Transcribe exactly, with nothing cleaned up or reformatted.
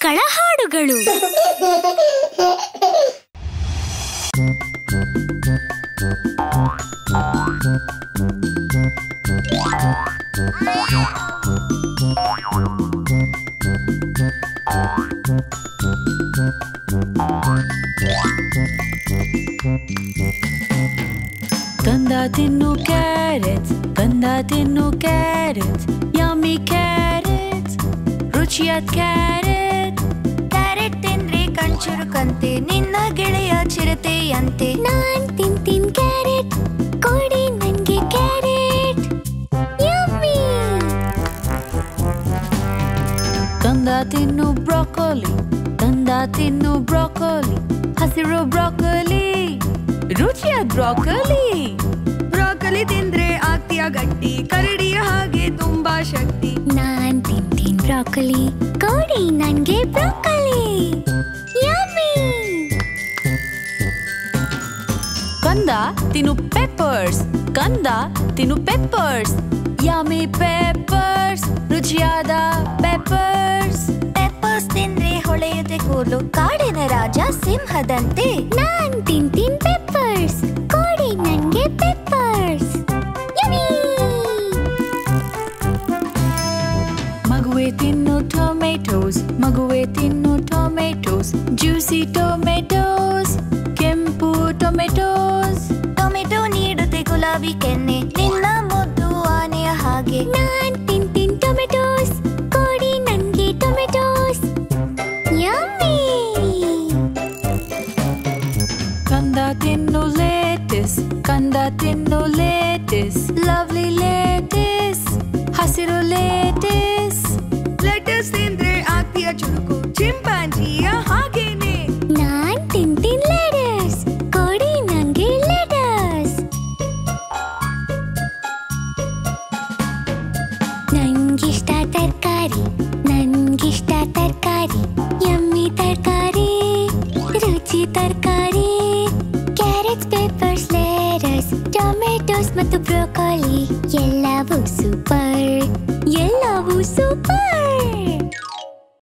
ಮಕ್ಕಳ ಹಾಡುಗಳು. ಕಂದ ತಿನ್ನು ಕ್ಯಾರೆಟ್ಸ್, ಕಂದ ತಿನ್ನು ಕ್ಯಾರೆಟ್ಸ್, ಯಮ್ಮಿ ಕ್ಯಾರೆಟ್ಸ್, ರುಚಿಯಾದ ಕ್ಯಾರೆಟ್. ಕ್ಯಾರೆಟ್ ತಿಂದ್ರೆ ಕಣ್ಚುರುಕಂತೆ, ನಿನ್ನ ಗೆಳೆಯ ಚಿರತೆಯಂತೆ. ನಾನ್ ತಿಂತೀನ್ ಕ್ಯಾರೆಟ್, ಕೊಡಿ ನನ್ಗೆ ಕ್ಯಾರೆಟ್. ಯಮ್ಮಿ. ಕಂದ ತಿನ್ನು ಬ್ರೋಕೊಲಿ, ಕಂದ ತಿನ್ನು ಬ್ರೋಕೊಲಿ, ಹಸಿರು ಬ್ರೋಕೊಲಿ, ರುಚಿಯಾದ ಬ್ರೋಕೊಲಿ. ಬ್ರೋಕೊಲಿ ತಿಂದ್ರೆ ಆಗ್ತೀಯ ಗಟ್ಟಿ, ಕರಡಿಯ ಹಾಗೆ ತುಂಬಾ ಶಕ್ತಿ. ನಾನ್ ತಿಂತೀನ್ ಬ್ರೋಕೊಲಿ, ಕೊಡಿ ನನ್ಗೆ ಬ್ರೋಕೊಲಿ. ಯಮ್ಮಿ. ಕಂದ ತಿನ್ನು ಪೆಪ್ಪರ್ಸ್, ಕಂದ ತಿನ್ನು ಪೆಪ್ಪರ್ಸ್, ಯಮ್ಮಿ ಪೆಪ್ಪರ್ಸ್, ರುಚಿಯಾದ ಪೆಪ್ಪರ್ಸ್. ಪೆಪ್ಪರ್ಸ್ ತಿಂದ್ರೆ ಹೊಳೆಯುತ್ತೆ ಕೂದಲು, ಕಾಡಿನ ರಾಜ ಸಿಂಹದಂತೆ. ನಾನ್ ತಿಂತೀನ್ ಪೆಪ್ಪರ್ಸ್, ಕೊಡಿ ನನ್ಗೆ ಪೆಪ್ಪರ್ಸ್. ಯಮ್ಮಿ. ಮಗುವೆ ತಿನ್ನು ಟೊಮೆಟೋಸ್, ಮಗುವೆ ತಿನ್ನು ಟೊಮೆಟೋಸ್, ಜ್ಯೂಸಿ ಟೊಮೆಟೋಸ್, ಕೆಂಪು ಟೊಮೆಟೋಸ್. ಟೊಮೆಟೊ ನೀಡುತ್ತೆ ಗುಲಾಬಿ ಕೆನ್ನೆ, ನಿನ್ನ ಮುದ್ದು ಆನೆಯ ಹಾಗೆ. ನಾನ್ ತಿಂತೀನ್ ಟೊಮೆಟೋಸ್, ಕೊಡಿ ನನ್ಗೆ ಟೊಮೆಟೋಸ್. ಯಮ್ಮಿ. ಕಂದ ತಿನ್ನು ಲೇಟಸ್, ಕಂದ ತಿನ್ನು ಲೇಟಸ್, ಲವ್ಲಿ ಲೇಟಸ್, ಹಸಿರು ಲೇಟಸ್. ಲೆಟಸ್ ತಿಂದ್ರೆ ಆಗ್ತೀಯ ಚುರುಕು, ಚಿಂಪಾಂಜಿಯ ಹಾಗೇನೆ. ನಾನ್ ತಿಂತೀನ್ ಲೆಟಸ್, ಕೊಡಿ ನಂಗೆ ಲೆಟಸ್. ನಂಗಿಷ್ಟ ತರಕಾರಿ, ನಂಗಿಷ್ಟ ತರಕಾರಿ, ಯಮ್ಮಿ ತರಕಾರಿ, ರುಚಿ ತರಕಾರಿ. ಕ್ಯಾರೆಟ್ಸ್, ಪೆಪ್ಪರ್ಸ್, ಲೆಟಸ್, ಟೊಮೆಟೊಸ್ ಮತ್ತು ಬ್ರೋಕೊಲಿ, ಎಲ್ಲವೂ ಸೂಪರ್, ಎಲ್ಲವೂ ಸೂಪರ್.